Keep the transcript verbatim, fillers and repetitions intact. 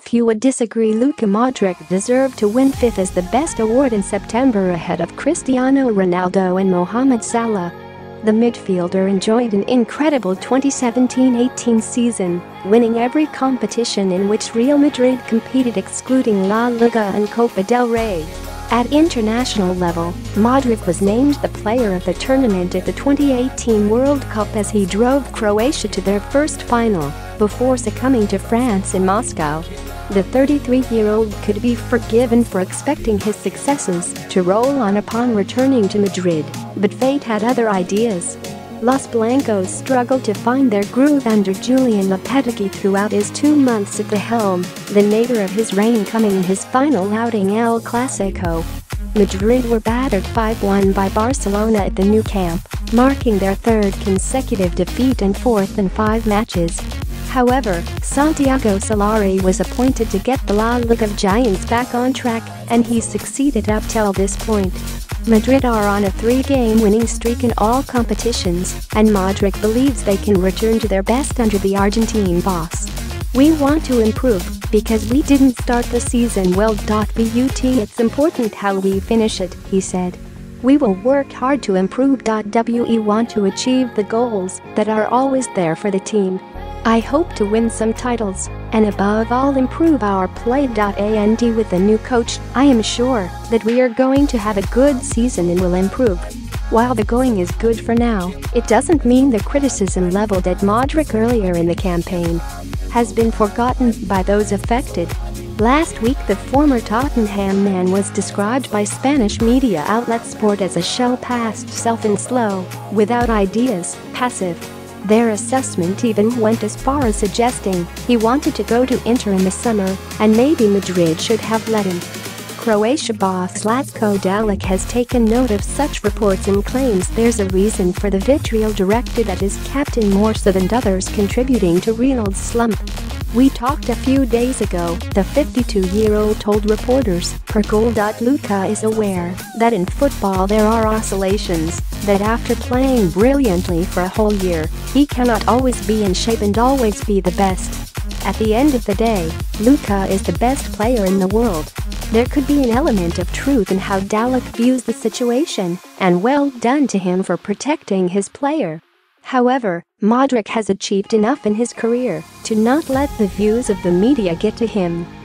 Few would disagree. Luka Modric deserved to win fifth as the best award in September ahead of Cristiano Ronaldo and Mohamed Salah. The midfielder enjoyed an incredible twenty seventeen eighteen season, winning every competition in which Real Madrid competed excluding La Liga and Copa del Rey. At international level, Modric was named the player of the tournament at the twenty eighteen World Cup as he drove Croatia to their first final, before succumbing to France in Moscow. The thirty-three-year-old could be forgiven for expecting his successes to roll on upon returning to Madrid, but fate had other ideas. Los Blancos struggled to find their groove under Julian Lopetegui throughout his two months at the helm, the nadir of his reign coming in his final outing El Clasico. Madrid were battered five one by Barcelona at the Nou Camp, marking their third consecutive defeat and fourth in five matches. However, Santiago Solari was appointed to get the La Liga giants back on track, and he succeeded up till this point. Madrid are on a three-game winning streak in all competitions, and Modric believes they can return to their best under the Argentine boss. "We want to improve, because we didn't start the season well. But it's important how we finish it," he said. "We will work hard to improve. We want to achieve the goals that are always there for the team. I hope to win some titles, and above all improve our play. And with the new coach, I am sure that we are going to have a good season and will improve." While the going is good for now, it doesn't mean the criticism leveled at Modric earlier in the campaign has been forgotten by those affected. Last week, the former Tottenham man was described by Spanish media outlet Sport as a shell-passed self and slow, without ideas, passive. Their assessment even went as far as suggesting he wanted to go to Inter in the summer, and maybe Madrid should have let him. Croatia boss Zlatko Dalic has taken note of such reports and claims there's a reason for the vitriol directed at his captain more so than others contributing to Real's slump. "We talked a few days ago," the fifty-two-year-old told reporters, per goal. "Luka is aware that in football there are oscillations, that after playing brilliantly for a whole year, he cannot always be in shape and always be the best. At the end of the day, Luka is the best player in the world." There could be an element of truth in how Dalic views the situation, and well done to him for protecting his player. However, Modric has achieved enough in his career to not let the views of the media get to him.